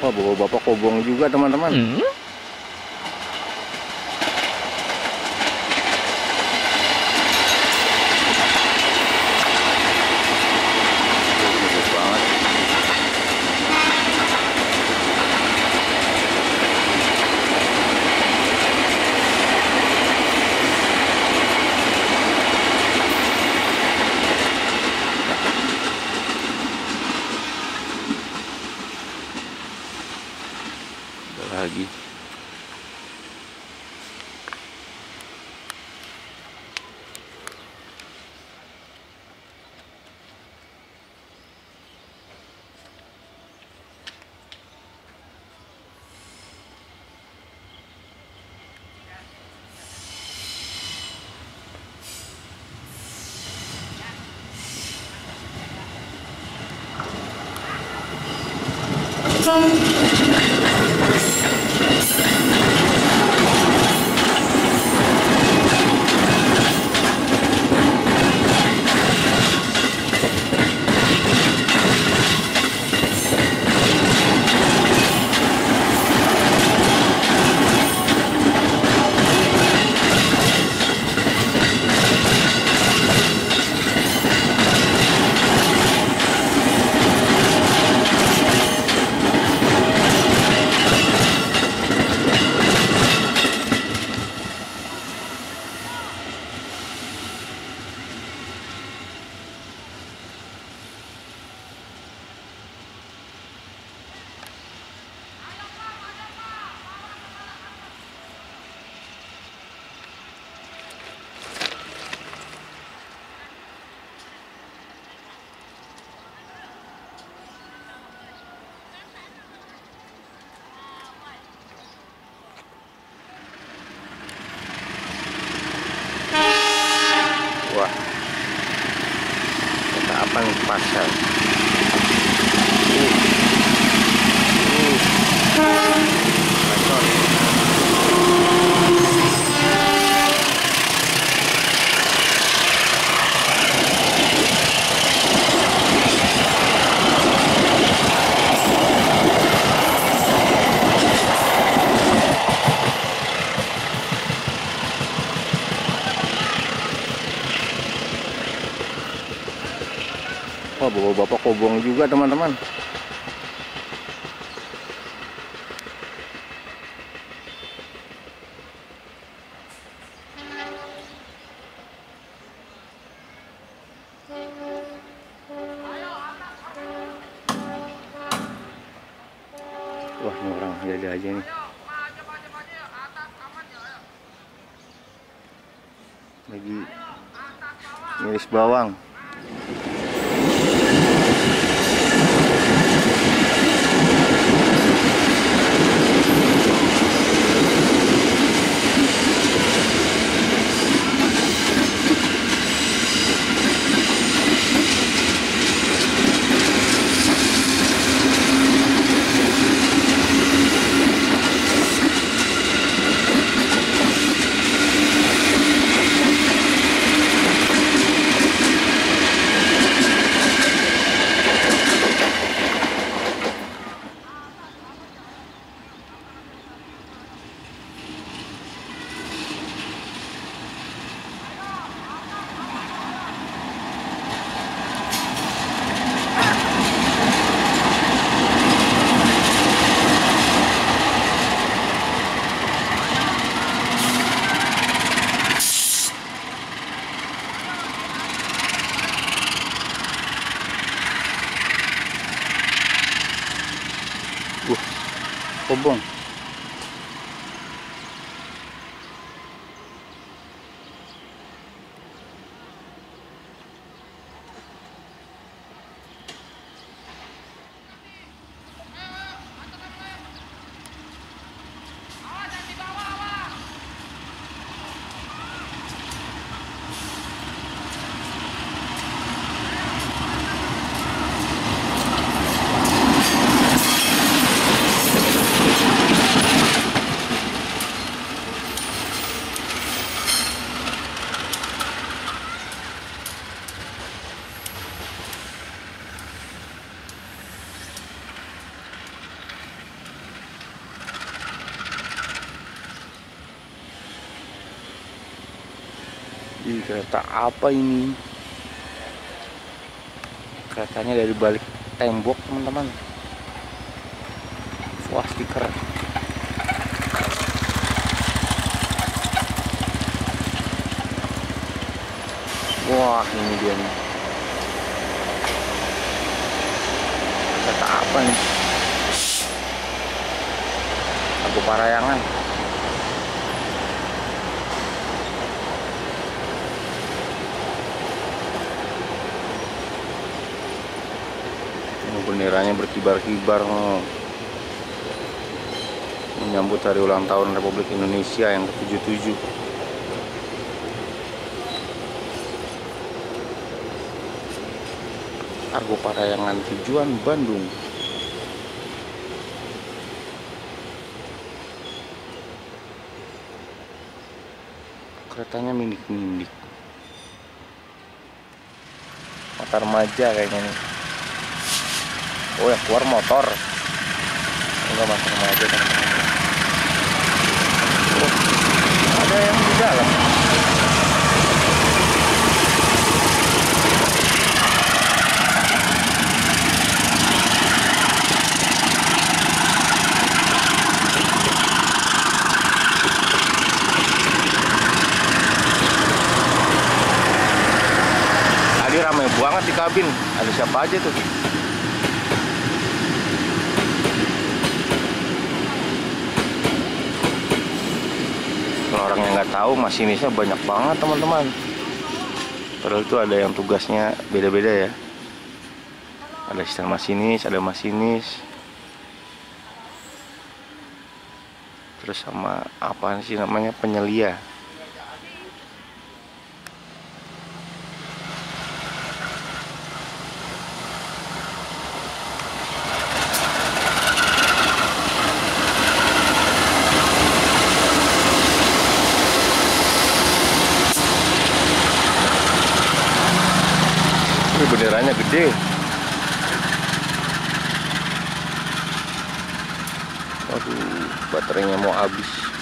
Wah, bawa bapak kobong juga teman-teman. Bagus banget. Ada lagi. Wah, kata apa nih pasar? Wah, bawa bapak kobong juga teman-teman. Wah, ini orang jadi aja nih. Lagi ngiris bawang. Kobong. Ih, kereta apa ini? Keretanya dari balik tembok, teman-teman. Wah, stiker. Wah, ini dia nih. Kereta apa nih? Argo Parayangan. Benderanya berkibar-kibar menyambut hari ulang tahun Republik Indonesia yang ke-77. Argo Parayangan tujuan Bandung. Keretanya mindik-mindik. Mata remaja kayaknya nih. Oh, yang keluar motor. Enggak, mata remaja teman-teman. Oh, ada yang di dalam. Tadi ramai banget di kabin. Ada siapa aja tuh? Kalau orang yang nggak tahu, masinisnya banyak banget teman-teman. Padahal itu ada yang tugasnya beda-beda ya. Ada asisten masinis, ada masinis. Terus sama apa sih namanya, penyelia. Ini benderanya gede. Waduh, baterainya mau habis.